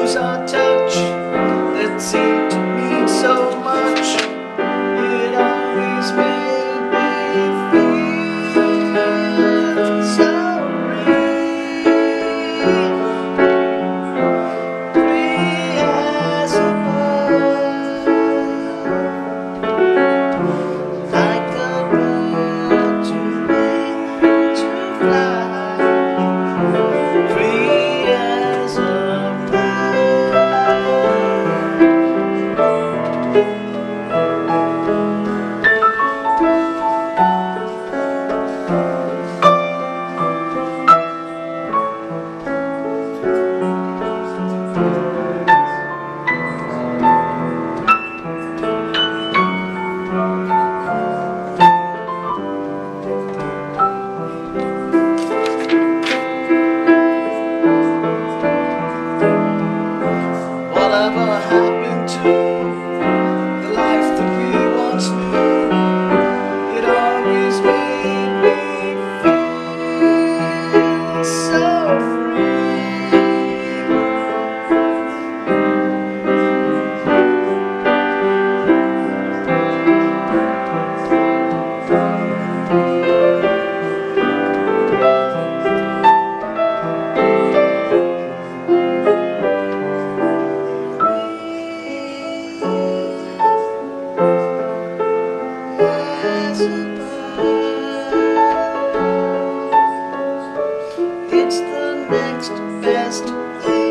lose our touch that seemed to mean so much. It always made me feel so free as a bird, like a bird too late to fly, free as a whatever happened to the life that we once knew? It always made me feel so as a bird. It's the next best thing.